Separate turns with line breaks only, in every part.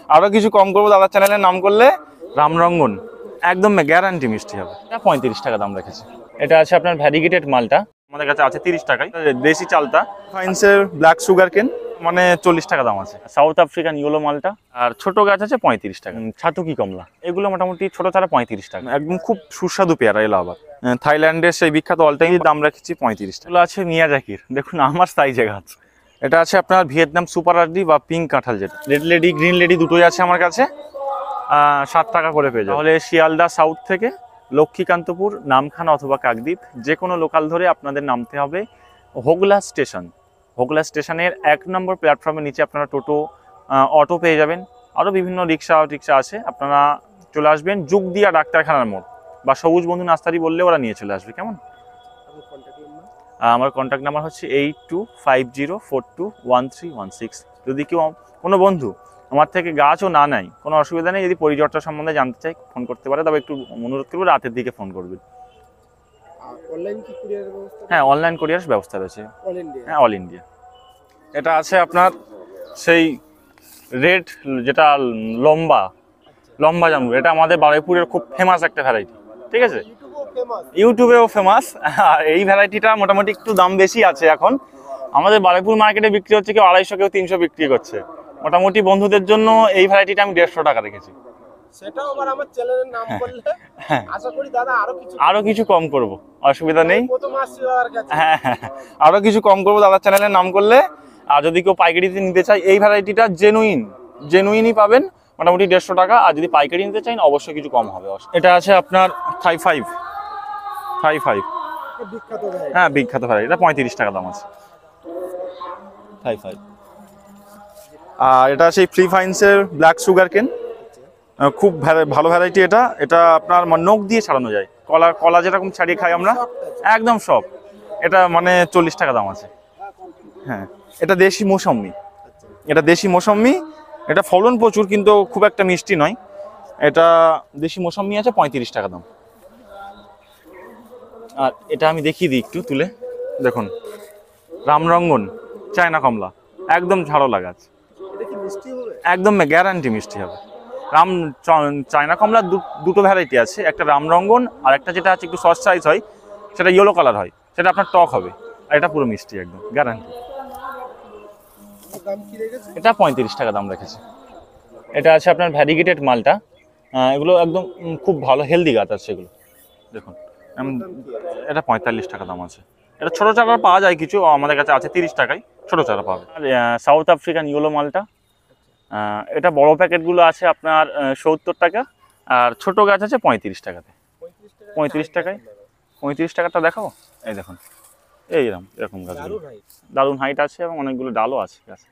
আরো কিছু কম করবো দাদার চ্যানেলের নাম করলে। রামরঙ্গন একদম গ্যারান্টি মিষ্টি হবে। এটা 35 টাকা দাম রেখেছে। এটা আছে আপনার ভ্যারিগেটেড মালটা, আমাদের কাছে আছে 30 টাকায়। দেশি চালতা ফাইন্সের ব্ল্যাক সুগার কেন মানে 40 টাকা দাম আছে। সাউথ আফ্রিকান ইয়েলো মালটা আর ছোট গাছ আছে 35 টাকা। ছাতুকি কমলা এগুলো মোটামুটি ছোট চারা 35 টাকা, একদম খুব সুস্বাদু পেয়ারা। এলো আবার থাইল্যান্ডের সেই বিখ্যাত অলটাইম দাম রেখেছি 35 টাকা। এগুলো আছে মিয়াজাকির, দেখুন আমার সাইজে গাছ। এটা আছে আপনার ভিয়েতনাম সুপার আরডি বা পিঙ্ক কাঁঠাল, যেটা রেড লেডি গ্রিন লেডি দুটোই আছে আমার কাছে। 7 টাকা করে পেয়ে যাবে। তাহলে শিয়ালদা সাউথ থেকে লক্ষ্মীকান্তপুর, নামখানা অথবা কাকদ্বীপ যে কোনো লোকাল ধরে আপনাদের নামতে হবে হোগলা স্টেশন। হোগলা স্টেশনের 1 নম্বর প্ল্যাটফর্মের নিচে আপনারা টোটো অটো পেয়ে যাবেন, আরও বিভিন্ন রিক্সা আছে। আপনারা চলে আসবেন যুগদিয়া ডাক্তারখানার মোড় বা সবুজ বন্ধু নাস্তারি বললে ওরা নিয়ে চলে আসবে। কেমন? আমার কন্ট্যাক্ট নাম্বার হচ্ছে 8250421316। যদি কেউ কোনো বন্ধু আমার থেকে গাছও না নেয় কোনো অসুবিধা নেই, যদি পরিচর্যা সম্বন্ধে জানতে চাই ফোন করতে পারে, তবে একটু অনুরোধ করবো রাতের দিকে ফোন করবেন। হ্যাঁ, অনলাইন কোরিয়ার ব্যবস্থা রয়েছে। হ্যাঁ, অল ইন্ডিয়া। এটা আছে আপনার সেই রেড, যেটা লম্বা জামরুল। এটা আমাদের বারুইপুরের খুব ফেমাস একটা ভ্যারাইটি, ঠিক আছে? ইউটিউবেও ফেমাস। আর এই ভ্যারাইটিটা মোটামুটি একটু দাম বেশি আছে এখন। আমাদের বারুইপুর মার্কেটে বিক্রি হচ্ছে কেউ 250, কেউ 300 বিক্রি করছে। মোটামুটি বন্ধুদের জন্য এই ভ্যারাইটিটা আমি 150 টাকা রেখেছি। সেটাও আবার আমার চ্যানেলের নাম বললে আশা করি দাদা আরো কিছু কম করব, অসুবিধা নেই। হ্যাঁ, আরো কিছু কম করব দাদার চ্যানেলের নাম করলে। আর যদি কেউ পাইকারিতে নিতে চায় এই ভ্যারাইটিটা জেনুইনই পাবেন মোটামুটি 150 টাকা। আর যদি পাইকারি নিতে চান অবশ্যই কিছু কম হবে। এটা আছে আপনার থাই ফাইভ। হ্যাঁ, বিখ্যাত ভ্যারাইটি। এটা 35 টাকা দাম আছে থাই ফাইভ। আর এটা সেই ফ্রি ফাইন্সের ব্ল্যাক সুগার কেন, খুব ভালো ভ্যারাইটি। এটা আপনার নখ দিয়ে ছাড়ানো যায়, কলা যেরকম ছাড়িয়ে খাই আমরা, একদম সব। এটা মানে 40 টাকা দাম আছে। হ্যাঁ, এটা দেশি মৌসম্মি। এটা ফলন প্রচুর কিন্তু খুব একটা মিষ্টি নয়। এটা দেশি মৌসম্মি আছে 35 টাকা দাম। আর এটা আমি দেখিয়ে দিই একটু তুলে, দেখুন রামরঙ্গন চায়না কমলা, একদম ঝাড়লা গাছ, একদম গ্যারান্টি মিষ্টি হবে। চায়না কমলা দুটো ভ্যারাইটি আছে, একটা রামরঙ্গন আর একটা যেটা আছে একটু সস সাইজ হয়, সেটা ইয়েলো কালার হয়, সেটা আপনার টক হবে। আর এটা পুরো মিষ্টি, একদম গ্যারান্টি। এটা 35 টাকা দাম রেখেছে। এটা আছে আপনার ভ্যারিগেটেড মালটা, এগুলো একদম খুব ভালো হেলদি গাছ আছে এগুলো, দেখুন। এটা 45 টাকা দাম আছে। এটা ছোটো চারা পাওয়া যায় কিছু, আমাদের কাছে আছে 30 টাকায় ছোটো চারা পাবে। আর সাউথ আফ্রিকান ইয়েলো মালটা, এটা বড় প্যাকেটগুলো আছে আপনার 70 টাকা, আর ছোট গাছ আছে 35 টাকাতে। 35 টাকাটা দেখাবো, এই দেখুন এরকম গাছ, দারুণ হাইট আছে এবং অনেকগুলো ডালও আছে গাছে।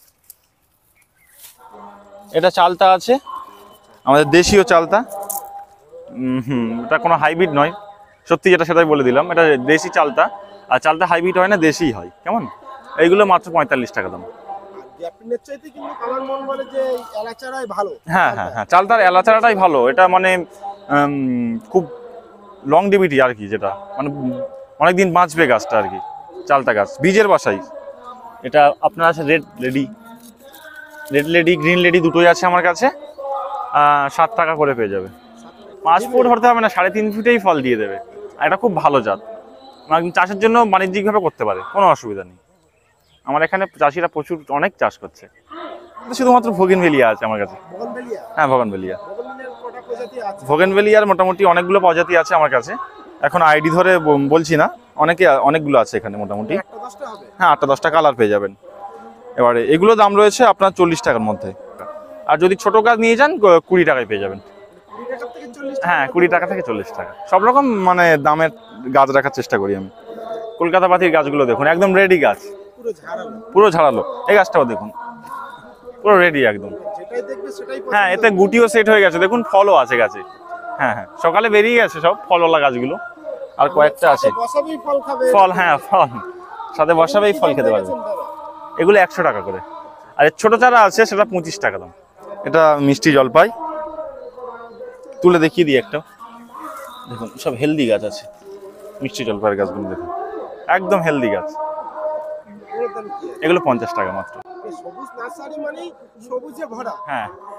এটা চালতা আছে, আমাদের দেশীয় চালতা। এটা কোনো হাইব্রিড নয়, সত্যি যেটা সেটাই বলে দিলাম। এটা দেশি চালতা, আর চালতা হাইব্রিড হয় না, দেশিই হয়। কেমন? এইগুলো মাত্র 45 টাকা দাম। হ্যাঁ, চালতার এলাচারাটাই ভালো। এটা মানে খুব লংডিভিটি আর কি, যেটা মানে অনেকদিন বাঁচবে গাছটা আর কি, চালতা গাছ বীজের বাসাই। এটা আপনার আছে রেড লেডি গ্রিন লেডি দুটোই আছে আমার কাছে। 7 টাকা করে পেয়ে যাবে। 5 ফুট হতে হবে না, 3.5 ফুটেই ফল দিয়ে দেবে। আর এটা খুব ভালো জাত, চাষের জন্য বাণিজ্যিকভাবে করতে পারে, কোনো অসুবিধা নেই। আমার এখানে চাষিরা প্রচুর অনেক চাষ করছে। শুধুমাত্র ভোগেনভেলিয়া আছে আমার কাছে। হ্যাঁ, ভোগেনভেলিয়ার মোটামুটি অনেকগুলো প্রজাতি আছে আমার কাছে, এখন আইডি ধরে বলছি না, অনেকগুলো আছে এখানে মোটামুটি। হ্যাঁ, 8-10টা কালার পেয়ে যাবেন। এবারে এগুলো দাম রয়েছে আপনার 40 টাকার মধ্যে। আর যদি ছোট গাছ নিয়ে যান 20 টাকায় পেয়ে যাবেন। হ্যাঁ, 20 টাকা থেকে 40 টাকা, সব রকম মানে দামের গাছ রাখার চেষ্টা করি আমি। কলকাতা পাতির গাছগুলো দেখুন, একদম রেডি গাছ, পুরো ঝাড়ালো। এই গাছটাও দেখুন, পুরো রেডি একদম। হ্যাঁ, এতে গুটিও সেট হয়ে গেছে, দেখুন ফলও আছে গাছে। হ্যাঁ, সকালে বেরিয়ে গেছে সব ফলওয়ালা গাছগুলো, আর কয়েকটা আছে ফল। হ্যাঁ, ফল সাথে বসাবেই ফল খেতে পারবে। এগুলো 100 টাকা করে। আর ছোট চারা আছে সেটা 25 টাকা দাম। এটা মিষ্টি জলপাই, তুলে দেখিয়ে দিই একটা, দেখুন সব হেলদি গাছ আছে। মিষ্টি জলপাইয়ের গাছগুলো দেখুন, একদম হেলদি গাছ। এগুলো 50 টাকা মাত্র। হ্যাঁ,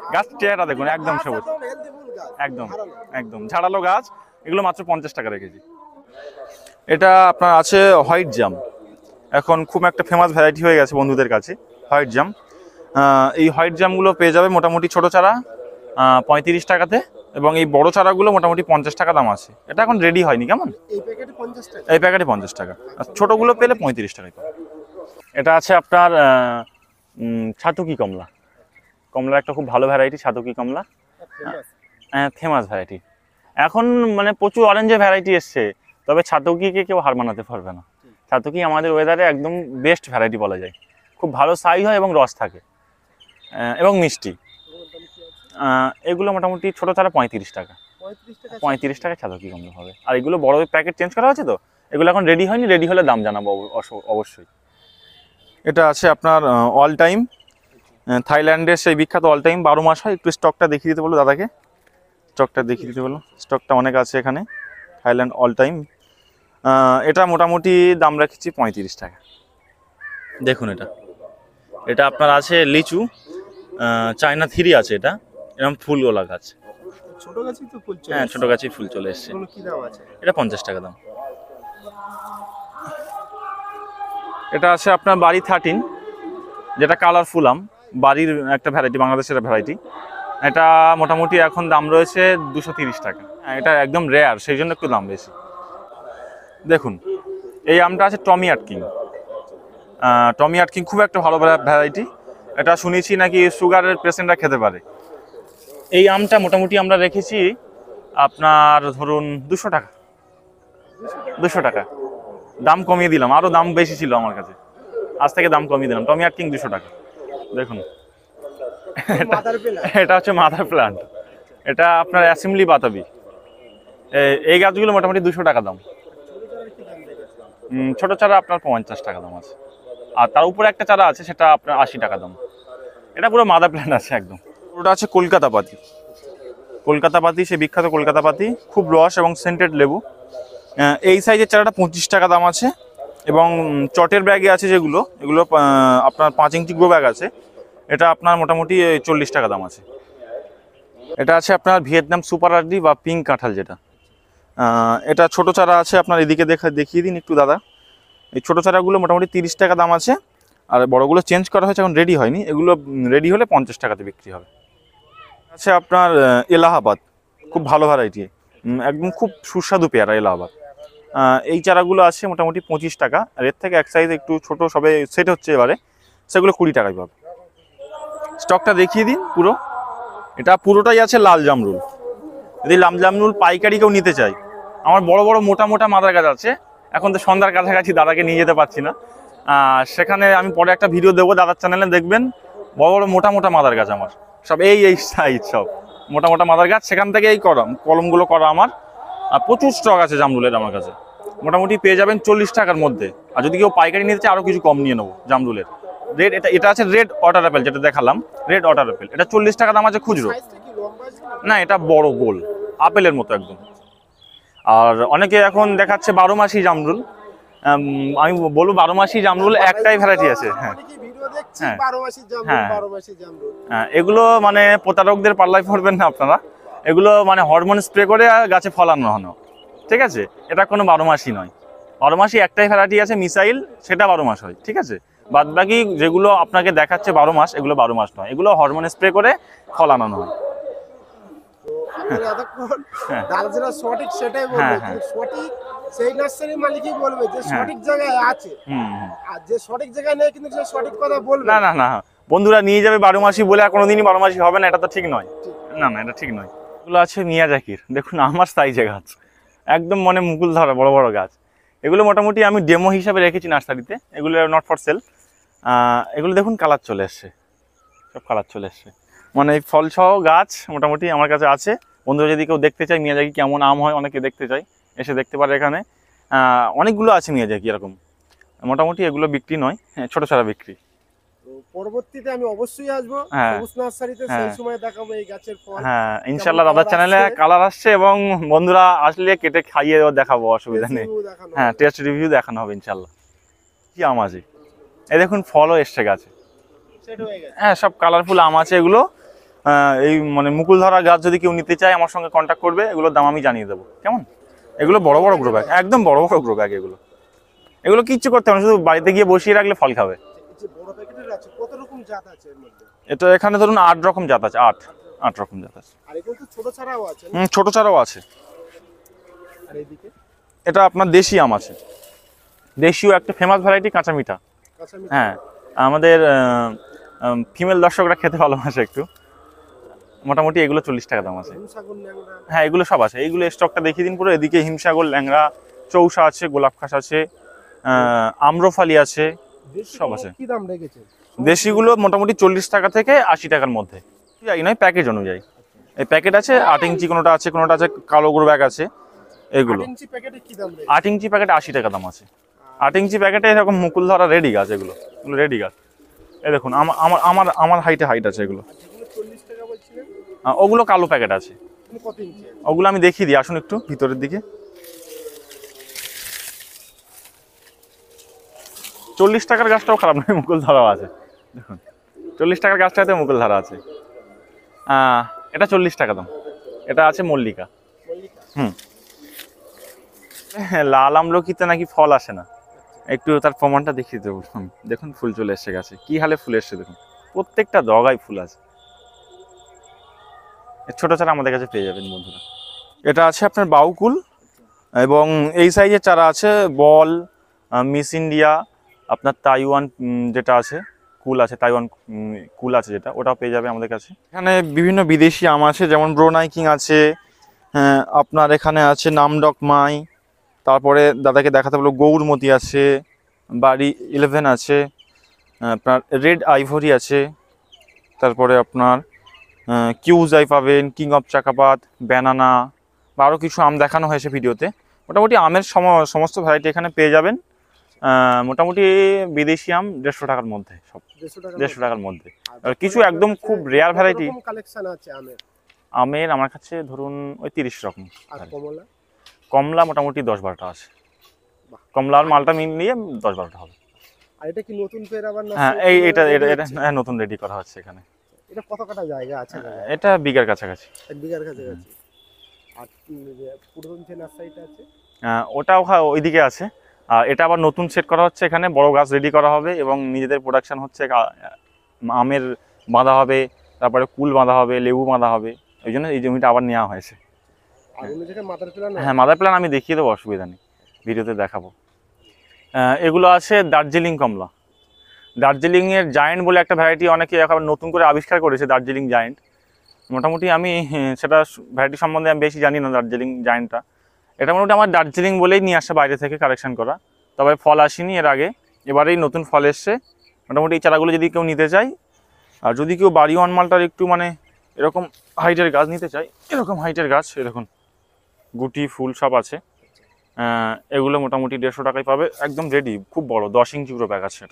গাছ চেহারা দেখুন একদম সবুজ, একদম একদম ঝাড়ালো গাছ। এগুলো মাত্র 50 টাকা রেখেছি। এটা আপনার আছে হোয়াইট জাম, এখন খুব একটা ফেমাস ভ্যারাইটি হয়ে গেছে বন্ধুদের কাছে হোয়াইট জাম। এই হোয়াইট জামগুলো পেয়ে যাবে মোটামুটি ছোট চারা 35 টাকাতে, এবং এই বড় চারাগুলো মোটামুটি 50 টাকা দাম আছে। এটা এখন রেডি হয়নি, কেমন এই প্যাকেটে 50 টাকা, আর ছোটোগুলো পেলে 35 টাকায় পাবে। এটা আছে আপনার ছাতকি কমলা। কমলা একটা খুব ভালো ভ্যারাইটি, ছাতকি কমলা, ফেমাস ভ্যারাইটি। এখন মানে প্রচুর অরেঞ্জের ভ্যারাইটি এসছে, তবে ছাতকিকে কেউ হার মানাতে পারবে না। ছাতকি আমাদের ওয়েদারে একদম বেস্ট ভ্যারাইটি বলা যায়। খুব ভালো সাইজ হয় এবং রস থাকে এবং মিষ্টি। এগুলো মোটামুটি ছোটো চারা 35 টাকা, 35 টাকায় ছাতকি কমলা হবে। আর এগুলো বড় প্যাকেট চেঞ্জ করা হয়েছে তো, এগুলো এখন রেডি হয়নি, রেডি হলে দাম জানাবো অবশ্যই। এটা আছে আপনার অল টাইম, থাইল্যান্ডের সেই বিখ্যাত অল টাইম 12 মাস হয়। একটু স্টকটা দেখিয়ে দিতে বলো দাদাকে, স্টকটা দেখিয়ে দিতে বলো। স্টকটা অনেক আছে এখানে, থাইল্যান্ড অল টাইম। এটা মোটামুটি দাম রাখছি 35 টাকা। দেখুন এটা আপনার আছে লিচু, চায়না 3 আছে। এটা এরকম ফুলগোলা গাছ,
ছোট গাছই তো ফুল চলে।
হ্যাঁ ছোট গাছেই ফুল চলে এসছে।
কি দাম আছে?
এটা 50 টাকা দাম। এটা আছে আপনার বাড়ি 13, যেটা কালারফুল আম, বাড়ির একটা ভ্যারাইটি, বাংলাদেশের ভ্যারাইটি। এটা মোটামুটি এখন দাম রয়েছে 230 টাকা। এটা একদম রেয়ার, সেই জন্য একটু দাম বেশি। দেখুন এই আমটা আছে টমি আটকিং। টমি আটকিং খুব একটা ভালো ভ্যারাইটি। এটা শুনেছি নাকি সুগারের পেশেন্টরা খেতে পারে। এই আমটা মোটামুটি আমরা রেখেছি আপনার ধরুন 200 টাকা, 200 টাকা। দাম কমিয়ে দিলাম, আরও দাম বেশি ছিল আমার কাছে, আজ থেকে দাম কমিয়ে দিলাম। টমি আটকিং 200 টাকা। দেখুন এটা হচ্ছে মাদার প্লান্ট, এটা আপনার অ্যাসেম্বলি বাতাবি। এই গাছগুলো মোটামুটি 200 টাকা দাম। ছোট চারা আপনার 50 টাকা দাম আছে, আর তার উপরে একটা চারা আছে সেটা আপনার 80 টাকা দাম। এটা পুরো মাদার প্ল্যান্ট আছে একদম। পুরোটা আছে কলকাতা পাতি। কলকাতা পাতি, সে বিখ্যাত কলকাতা পাতি, খুব রস এবং সেন্টেড লেবু। এই সাইজের চারাটা 25 টাকা দাম আছে, এবং চটের ব্যাগে আছে যেগুলো, এগুলো আপনার 5 ইঞ্চি গ্রো ব্যাগ আছে, এটা আপনার মোটামুটি 40 টাকা দাম আছে। এটা আছে আপনার ভিয়েতনাম সুপার আরডি বা পিঙ্ক কাঁঠাল যেটা। এটা ছোট চারা আছে আপনার, এদিকে দেখিয়ে দিন একটু দাদা। এই ছোটো চারাগুলো মোটামুটি 30 টাকা দাম আছে, আর বড়গুলো চেঞ্জ করা হয়েছে, এখন রেডি হয়নি। এগুলো রেডি হলে 50 টাকাতে বিক্রি হবে। আছে আপনার এলাহাবাদ, খুব ভালো ভ্যারাইটি, একদম খুব সুস্বাদু পেয়ারা এলাহাবাদ। এই চারাগুলো আছে মোটামুটি 25 টাকা, আর এর থেকে এক সাইজ একটু ছোট সবে সেট হচ্ছে এবারে, সেগুলো 20 টাকায় পাবে। স্টকটা দেখিয়ে দিন পুরো। এটা পুরোটাই আছে লাল জামরুল। যদি লাল জামরুল পাইকারি কেউ নিতে চাই, আমার বড় বড় মোটা মোটা মাদার গাছ আছে। এখন তো সন্ধ্যার কাছাকাছি দাদাকে নিয়ে যেতে পারছি না, সেখানে আমি পরে একটা ভিডিও দেবো দাদার চ্যানেলে, দেখবেন বড় বড় মোটা মোটা মাদার গাছ আমার সব এই সাইজ, সব মোটা মোটা মাদার গাছ, সেখান থেকে এই কলমগুলো করা আমার। আর প্রচুর স্টক আছে জামরুলের আমার কাছে, মোটামুটি পেয়ে যাবেন 40 টাকার মধ্যে। আর যদি কেউ পাইকারি নিতে চায় আরও কিছু কম নিয়ে নেবো জামরুলের রেট। এটা আছে রেড ওয়াটার অ্যাপেল, যেটা দেখালাম রেড ওয়াটার অ্যাপেল, এটা 40 টাকা দাম আছে খুচরো। না এটা বড় গোল আপেলের মতো একদম। আর অনেকে এখন দেখাচ্ছে 12 মাসি জামরুল, আমি বলবো 12 মাসি জামরুল একটাই ভ্যারাইটি আছে। হ্যাঁ হ্যাঁ, এগুলো মানে প্রতারকদের পাল্লায় পড়বেন না আপনারা। এগুলো মানে হরমোন স্প্রে করে গাছে ফলানো হলো, ঠিক আছে। এটা কোনো 12 মাসই নয়। 12 মাসি একটাই ভ্যারাইটি আছে মিসাইল, সেটা 12 মাস হয়, ঠিক আছে। বাদ বাকি যেগুলো আপনাকে দেখাচ্ছে 12 মাস, এগুলো 12 মাস নয়, এগুলো হরমোন স্প্রে করে ফলানো হয়।
সঠিক সেটাই বলবে, সঠিক সেই নার্সারি মালিকই বলবে যে সঠিক জায়গায় আছে, আর যে সঠিক জায়গায় নেই কিন্তু সে সঠিক কথা বলবে
না। না না, বন্ধুরা নিয়ে যাবে 12 মাসি বলে আর কোনোদিনই 12 মাসি হবে না, এটা তো ঠিক নয়। না না, এটা ঠিক নয়। এগুলো আছে মিয়াজাকির, দেখুন আমার সাইজে গাছ, একদম মানে মুকুল ধরা বড় বড় গাছ। এগুলো মোটামুটি আমি ডেমো হিসাবে রেখেছি নার্সারিতে, এগুলো নট ফর সেল। এগুলো দেখুন কালার চলে এসছে, সব কালার চলে এসছে, মানে ফল সহ গাছ মোটামুটি আমার কাছে আছে। বন্ধুরা যদি কেউ দেখতে চায় মিয়াজাকি কেমন আম হয়, অনেকে দেখতে চায়, এসে দেখতে পারে এখানে। অনেকগুলো আছে মিয়াজাকি এরকম, মোটামুটি এগুলো বিক্রি নয়, ছোট ছাড়া বিক্রি।
পরবর্তীতে আমি অবশ্যই আসবো সবুজ নার্সারিতে, সেই সময় দেখাবো এই গাছের ফল।
হ্যাঁ ইনশাআল্লাহ দাদার চ্যানেলে কালার আসছে, এবং বন্ধুরা আসলে কেটে খাইয়ে দেখাবো, অসুবিধা নেই। হ্যাঁ টেস্ট রিভিউ দেখানো হবে ইনশাআল্লাহ। কি আম আছে এই দেখুন, ফলও এসছে গাছে। হ্যাঁ সব কালারফুল আম আছে এগুলো। এই মানে মুকুল ধরা গাছ যদি কেউ নিতে চায় আমার সঙ্গে কন্ট্যাক্ট করবে, এগুলোর দাম আমি জানিয়ে দেবো কেমন। এগুলো বড় বড় গ্রো ব্যাগ, একদম বড় বড় গ্রো ব্যাগ এগুলো। এগুলো কিচ্ছু করতে হবে না, শুধু বাড়িতে গিয়ে বসিয়ে রাখলে ফল খাবে।
এই যে বড় প্যাকেটের আছে কত রকম জাত আছে এর মধ্যে?
এটা এখানে ধরুন 8 রকম জাত আছে, 8 রকম জাত আছে।
আর এগুলো তো ছোট ছাড়াও আছে না?
ছোট চারাও আছে।
আর এইদিকে
এটা আপনার দেশি আম আছে, দেশীয় একটা ফেমাস ভ্যারাইটি কাঁচা মিঠা।
কাঁচা মিঠা।
হ্যাঁ, আমাদের ফিমেল দর্শকরা খেতে ভালোবাসে একটু। মোটামুটি এগুলো 40 টাকা দাম আছে।
হিমসাগর, ল্যাংড়া।
হ্যাঁ, এগুলো সব আছে, এইগুলো স্টকটা দেখিয়ে দিন পুরো। এদিকে হিমসাগর, ল্যাংড়া, চৌসা আছে, গোলাপ খাস আছে, আম্রফালি আছে, সব আছে।
কি দাম রেখেছে?
দেশিগুলো মোটামুটি 40 টাকা থেকে 80 টাকার মধ্যে, যাই নয় প্যাকেজ অনুযায়ী। এই প্যাকেট আছে 8 ইঞ্চি, কোনোটা আছে কালো গ্রো ব্যাগ আছে। এগুলো
8 ইঞ্চি প্যাকেটে কি দাম রেখেছে?
8 ইঞ্চি প্যাকেটে 80 টাকা দাম আছে। 8 ইঞ্চি প্যাকেটে এরকম মুকুল ধরা রেডি গাছ, এগুলো রেডি গাছ। এই দেখুন আমার হাইট আছে এগুলো।
যেগুলো 40 টাকা বলছিলেন
ওগুলো কালো প্যাকেট আছে,
তুমি কত ইঞ্চি আছে?
ওগুলো আমি দেখিয়ে দিই, আসুন একটু ভিতরের দিকে। 40 টাকার গাছটাও খারাপ নয়, মুকুল ধরাও আছে দেখুন। 40 টাকার গাছটাতে মুকুল ধরা আছে। এটা 40 টাকা দাম। এটা আছে মল্লিকা।
মল্লিকা।
লাল আমলকিতে নাকি ফল আসে না, একটু তার প্রমাণটা দেখিয়ে দেবো। দেখুন ফুল চলে এসছে গাছে, কি হালে ফুল এসছে দেখুন, প্রত্যেকটা ডগায় ফুল আছে। ছোট চারা আমাদের কাছে পেয়ে যাবেন বন্ধুরা। এটা আছে আপনার বাউকুল, এবং এই সাইজের চারা আছে বল, মিস ইন্ডিয়া, আপনার তাইওয়ান যেটা আছে কুল আছে, তাইওয়ান কুল আছে যেটা, ওটাও পেয়ে যাবে আমাদের কাছে। এখানে বিভিন্ন বিদেশি আম আছে, যেমন ব্রোনাই কিং আছে, আপনার এখানে আছে নামডক মাই, তারপরে দাদাকে দেখাতে বলবো গৌরমতি আছে, বাড়ি 11 আছে, আপনার রেড আইভরি আছে, তারপরে আপনার কিউজাই পাবেন, কিং অফ চাকাপাত, ব্যানানা, বা আরও কিছু আম দেখানো হয়েছে ভিডিওতে। মোটামুটি আমের সমস্ত ভ্যারাইটি এখানে পেয়ে যাবেন। মোটামুটি বিদেশি আম 150 টাকার মধ্যে, সব 150 টাকার মধ্যে। আর কিছু একদম খুব রেয়ার ভ্যারাইটি
কালেকশন আছে
আমের আমার কাছে ধরুন ওই 30 রকম।
আর কমলা?
কমলা মোটামুটি 10-12টা আছে। কমলার মালটা মিলিয়ে 10-12টা হবে।
আর এটা কি নতুন পের আবার না?
হ্যাঁ, এটা নতুন রেডি করা হচ্ছে এখানে।
এটা কত কাটা জায়গা আছে?
এটা বিঘার কাছাকাছি।
1 বিঘার কাছাকাছি। আর পুরাতন যে নার্সারিটা আছে
ওটাও ওইদিকে আছে। আর এটা আবার নতুন সেট করা হচ্ছে, এখানে বড় গাছ রেডি করা হবে এবং নিজেদের প্রোডাকশন হচ্ছে। আমের বাঁধা হবে, তারপরে কুল বাঁধা হবে, লেবু বাঁধা হবে, ওই জন্য এই জমিটা আবার নেওয়া হয়েছে।
আর অন্য জায়গায় মাদার প্ল্যান?
হ্যাঁ, মাদার প্ল্যান আমি দেখিয়ে দেবো, অসুবিধা নেই, ভিডিওতে দেখাবো। এগুলো আছে দার্জিলিং কমলা। দার্জিলিংয়ের জায়েন্ট বলে একটা ভ্যারাইটি অনেকে এখন নতুন করে আবিষ্কার করেছে, দার্জিলিং জায়েন্ট। মোটামুটি আমি সেটা ভ্যারাইটি সম্বন্ধে আমি বেশি জানি না, দার্জিলিং জায়েন্টটা। এটা মোটামুটি আমার দার্জিলিং বলেই নিয়ে আসা, বাইরে থেকে কালেকশন করা, তবে ফল আসেনি এর আগে, এবারেই নতুন ফল এসছে। মোটামুটি এই চারাগুলো যদি কেউ নিতে চায়, আর যদি কেউ বাড়ি ওয়ান মালটার একটু মানে এরকম হাইটের গাছ নিতে চায়, এরকম হাইটের গাছ, এরকম গুটি ফুল সব আছে, এগুলো মোটামুটি 150 টাকায় পাবে, একদম রেডি, খুব বড় 10 ইঞ্চি গ্রো ব্যাগ আছে এটা।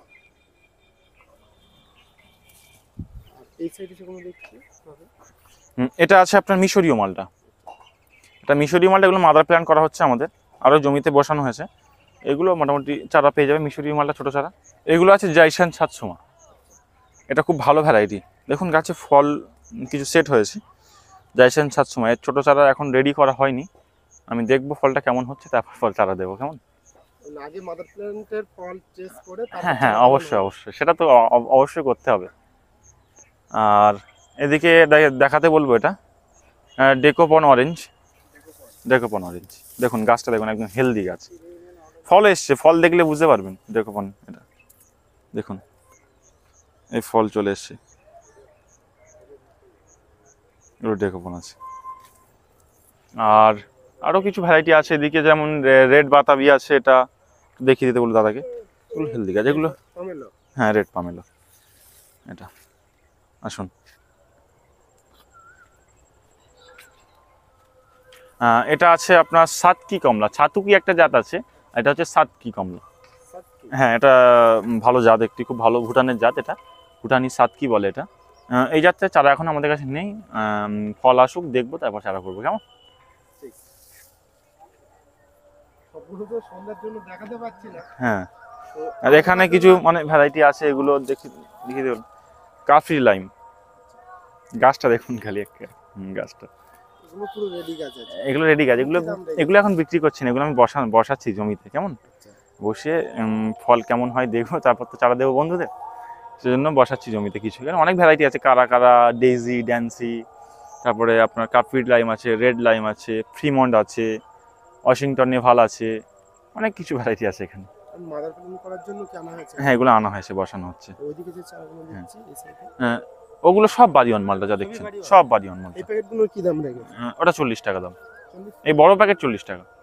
এই সাইডে কোনো দেখছি
এটা আছে আপনার মিশরীয় মালটা। এটা মিশরীয় মালটা, এগুলো মাদার প্ল্যান করা হচ্ছে আমাদের, আরও জমিতে বসানো হয়েছে। এগুলো মোটামুটি চারা পেয়ে যাবে, মিশরীয় মালটা ছোটো চারা। এগুলো আছে জাইসান সাতসোমা, এটা খুব ভালো ভ্যারাইটি। দেখুন গাছে ফল কিছু সেট হয়েছে, জাইসান সাতসোমা। এর ছোটো চারা এখন রেডি করা হয়নি, আমি দেখবো ফলটা কেমন হচ্ছে, তারপর ফল চারা দেবো কেমন।
আগে মাদার প্ল্যান্টের ফল টেস্ট করে
হ্যাঁ, অবশ্যই সেটা তো অবশ্যই করতে হবে। আর এদিকে দেখাতে বলবো এটা ডেকোপন অরেঞ্জ। দেখুন গাছটা দেখুন, একদম হেলদি গাছ, ফল এসছে, ফল দেখলে বুঝতে পারবেন। ডেকোপন, এটা দেখুন এই ফল চলে এসছে, ডেকোপন আছে। আর আরও কিছু ভ্যারাইটি আছে এদিকে, যেমন রেড বাতাবি আছে, এটা দেখিয়ে দিতে বলবো দাদাকে। এগুলো হেলদি গাছ, এগুলো হ্যাঁ রেড পামেলো। এটা আসুন, এটা আছে আপনার সাতকি কমলা, ছাতুকি একটা জাত আছে, এটা হচ্ছে সাতকি কমলা। হ্যাঁ, এটা ভালো জাত, একটি খুব ভালো ভুটানের জাত, এটা ভুটানি সাতকি বলে এটা। এই জাতটা চারা এখন আমাদের কাছে নেই, ফল আসুক দেখবো, তারপর চারা করবো কেমন। হ্যাঁ, আর এখানে কিছু মানে ভ্যারাইটি আছে, এগুলো দেখিয়ে দেবেন। কাফরি লাইম, গাছটা দেখুন খালি একটা গাছটা,
এগুলো পুরো রেডি গাছ আছে।
এগুলো রেডি গাছ, এগুলো
কি দাম রেখেছে?
এগুলো এখন বিক্রি করছি না, এগুলো আমি বসাচ্ছি জমিতে, কেমন
আচ্ছা।
বসে ফল কেমন হয় দেখবো, তারপর তো চারা দেবো বন্ধুদের, সেজন্য বসাচ্ছি জমিতে কিছু। এখানে অনেক ভ্যারাইটি আছে, কারা কারা, ডেইজি, ড্যান্সি, তারপরে আপনার কাপফিড লাইম আছে, রেড লাইম আছে, ফ্রিমন্ড আছে, ওয়াশিংটন নেভাল আছে, অনেক কিছু ভ্যারাইটি আছে এখানে।
মাদার প্ল্যান করার জন্য কি আনা হয়েছে?
হ্যাঁ, এগুলো আনা হয়েছে, বসানো হচ্ছে।
ওইদিকে যে চারাগুলো দেখছি এই সাইডে,
হ্যাঁ, ওগুলো সব বাদিওয়ান মালটা যা দেখছেন, সব বাদিওয়ান মালটা।
এই প্যাকেটগুলোর কি দাম রেখেছে?
ওটা 40 টাকা দাম,
40?
এই বড় প্যাকেট 40 টাকা।